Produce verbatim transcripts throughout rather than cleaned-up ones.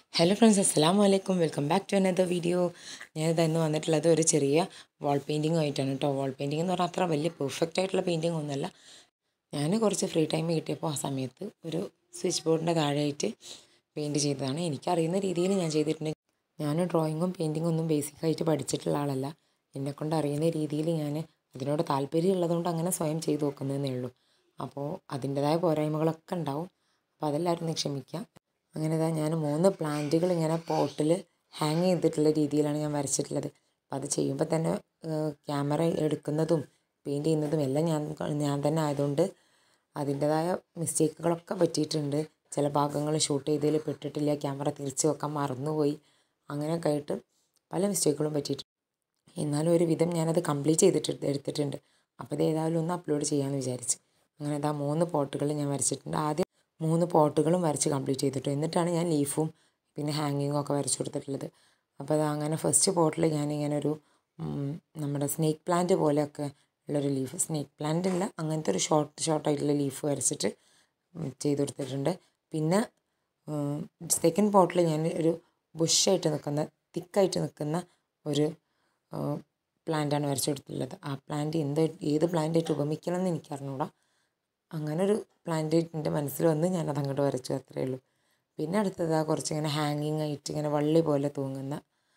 Hello friends, assalamu alaikum. Welcome back to another video. ഞാൻ ഇന്ന് വന്നിട്ടുള്ളത് ഒരു ചെറിയ വാൾ പെയിൻറ്റിംഗ് ആയിട്ടാണ് കേട്ടോ. വാൾ പെയിൻറ്റിംഗ് എന്ന് പറഞ്ഞാൽ അത്ര വലിയ പെർഫെക്റ്റ് ആയിട്ടുള്ള പെയിൻറ്റിംഗ് ഒന്നുമല്ല. ഞാൻ കുറച്ച് ഫ്രീ ടൈം കിട്ടിയപ്പോൾ ആ സമയത്ത് ഒരു സ്വിച്ച് ബോർഡിൻ്റെ താഴെയായിട്ട് പെയിൻറ്റ് ചെയ്തതാണ്. എനിക്കറിയുന്ന രീതിയിൽ ഞാൻ ചെയ്തിട്ടുണ്ട്. ഞാൻ ഡ്രോയിങ്ങും പെയിൻറ്റിങ്ങും ഒന്നും ബേസിക്കായിട്ട് പഠിച്ചിട്ടുള്ള ആളല്ല. എന്നെക്കൊണ്ട് അറിയുന്ന രീതിയിൽ ഞാൻ അതിനോട് താല്പര്യം ഉള്ളതുകൊണ്ട് അങ്ങനെ സ്വയം ചെയ്ത് നോക്കുന്നതേ ഉള്ളൂ. അപ്പോൾ അതിൻ്റെതായ പോരായ്മകളൊക്കെ ഉണ്ടാവും. അപ്പോൾ അതെല്ലാവരും ഒന്ന് ക്ഷമിക്കുക. അങ്ങനെ ഇതാ ഞാൻ മൂന്ന് പ്ലാന്റുകൾ ഇങ്ങനെ പോട്ടിൽ ഹാങ് ചെയ്തിട്ടുള്ള രീതിയിലാണ് ഞാൻ വരച്ചിട്ടുള്ളത്. അപ്പോൾ അത് ചെയ്യുമ്പോൾ തന്നെ ക്യാമറ എടുക്കുന്നതും പെയിൻറ്റ് ചെയ്യുന്നതും എല്ലാം ഞാൻ ഞാൻ തന്നെ ആയതുകൊണ്ട് അതിൻ്റെതായ മിസ്റ്റേക്കുകളൊക്കെ പറ്റിയിട്ടുണ്ട്. ചില ഭാഗങ്ങൾ ഷൂട്ട് ചെയ്തതിൽ പെട്ടിട്ടില്ല, ക്യാമറ തിരിച്ച് വെക്കാൻ മറന്നുപോയി, അങ്ങനെയൊക്കെ ആയിട്ട് പല മിസ്റ്റേക്കുകളും പറ്റിയിട്ടുണ്ട്. എന്നാലും ഒരു വിധം ഞാനത് കംപ്ലീറ്റ് ചെയ്തിട്ട് എടുത്തിട്ടുണ്ട്. അപ്പോൾ ഇത് ഏതായാലും ഒന്ന് അപ്ലോഡ് ചെയ്യാമെന്ന് വിചാരിച്ച് അങ്ങനെ ഇതാ മൂന്ന് പോട്ടുകൾ ഞാൻ വരച്ചിട്ടുണ്ട്. ആദ്യം മൂന്ന് പോട്ടുകളും വരച്ച് കംപ്ലീറ്റ് ചെയ്തിട്ടു. എന്നിട്ടാണ് ഞാൻ ലീഫും പിന്നെ ഹാങ്ങിങ്ങും ഒക്കെ വരച്ച് കൊടുത്തിട്ടുള്ളത്. അപ്പോൾ അത് അങ്ങനെ ഫസ്റ്റ് പോട്ടിൽ ഞാനിങ്ങനെ ഒരു നമ്മുടെ സ്നേക്ക് പ്ലാന്റ് പോലെയൊക്കെ ഉള്ളൊരു ലീഫ്, സ്നേക്ക് പ്ലാന്റ് അല്ല അങ്ങനത്തെ ഒരു ഷോർട്ട് ഷോർട്ടായിട്ടുള്ള ലീഫ് വരച്ചിട്ട് ചെയ്ത് കൊടുത്തിട്ടുണ്ട്. പിന്നെ സെക്കൻഡ് പോട്ടിൽ ഞാൻ ഒരു ബുഷായിട്ട് നിൽക്കുന്ന തിക്കായിട്ട് നിൽക്കുന്ന ഒരു പ്ലാന്റാണ് വരച്ച് കൊടുത്തിട്ടുള്ളത്. ആ പ്ലാന്റ് എന്ത് ഏത് പ്ലാന്റായിട്ട് ഉപമിക്കണം എന്ന് എനിക്കറിഞ്ഞൂടാ. അങ്ങനെ ഒരു പ്ലാന്റ് എൻ്റെ മനസ്സിൽ വന്ന് ഞാനത് അങ്ങോട്ട് വരച്ചു, അത്രയേ ഉള്ളൂ. പിന്നെ അടുത്തത് കുറച്ചിങ്ങനെ ഹാങ്ങിങ് ആയിട്ട് ഇങ്ങനെ വള്ളി പോലെ തൂങ്ങുന്ന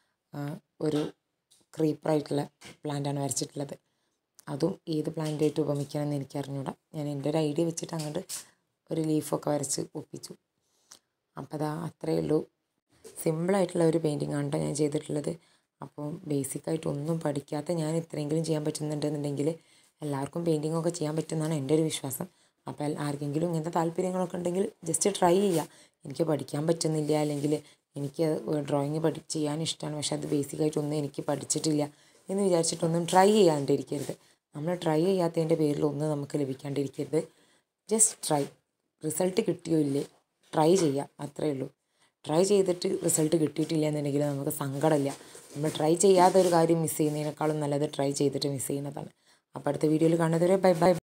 ഒരു ക്രീപ്പറായിട്ടുള്ള പ്ലാന്റാണ് വരച്ചിട്ടുള്ളത്. അതും ഏത് പ്ലാന്റായിട്ട് ഉപമിക്കണം എന്ന് എനിക്കറിഞ്ഞൂടാ. ഞാൻ എൻ്റെ ഒരു ഐഡിയ വെച്ചിട്ട് അങ്ങോട്ട് ഒരു ലീഫൊക്കെ വരച്ച് ഒപ്പിച്ചു. അപ്പോൾ അതാ അത്രയേ ഉള്ളൂ. സിമ്പിളായിട്ടുള്ള ഒരു പെയിൻറ്റിംഗ് ആണ് ഞാൻ ചെയ്തിട്ടുള്ളത്. അപ്പോൾ ബേസിക്കായിട്ട് ഒന്നും പഠിക്കാത്ത ഞാൻ ഇത്രയെങ്കിലും ചെയ്യാൻ പറ്റുന്നുണ്ടെന്നുണ്ടെങ്കിൽ എല്ലാവർക്കും പെയിൻറ്റിങ്ങൊക്കെ ചെയ്യാൻ പറ്റുമെന്നാണ് എൻ്റെ ഒരു വിശ്വാസം. അപ്പോൾ ആർക്കെങ്കിലും ഇങ്ങനത്തെ താല്പര്യങ്ങളൊക്കെ ഉണ്ടെങ്കിൽ ജസ്റ്റ് ട്രൈ ചെയ്യുക. എനിക്ക് പഠിക്കാൻ പറ്റുന്നില്ല, അല്ലെങ്കിൽ എനിക്ക് ഡ്രോയിങ് പഠി ചെയ്യാൻ ഇഷ്ടമാണ്, പക്ഷെ അത് ബേസിക്കായിട്ടൊന്നും എനിക്ക് പഠിച്ചിട്ടില്ല എന്ന് വിചാരിച്ചിട്ടൊന്നും ട്രൈ ചെയ്യാണ്ടിരിക്കരുത്. നമ്മൾ ട്രൈ ചെയ്യാത്തതിൻ്റെ പേരിൽ ഒന്നും നമുക്ക് ലഭിക്കാണ്ടിരിക്കരുത്. Just try. റിസൾട്ട് കിട്ടിയോ ഇല്ലേ ട്രൈ ചെയ്യുക, അത്രയേ ഉള്ളൂ. ട്രൈ ചെയ്തിട്ട് റിസൾട്ട് കിട്ടിയിട്ടില്ല എന്നുണ്ടെങ്കിൽ നമുക്ക് സങ്കടമില്ല. നമ്മൾ ട്രൈ ചെയ്യാത്ത ഒരു കാര്യം മിസ് ചെയ്യുന്നതിനേക്കാളും നല്ലത് ട്രൈ ചെയ്തിട്ട് മിസ് ചെയ്യുന്നതാണ്. അപ്പോൾ അടുത്ത വീഡിയോയിൽ കാണുന്നതുവരെ ബൈ ബൈ.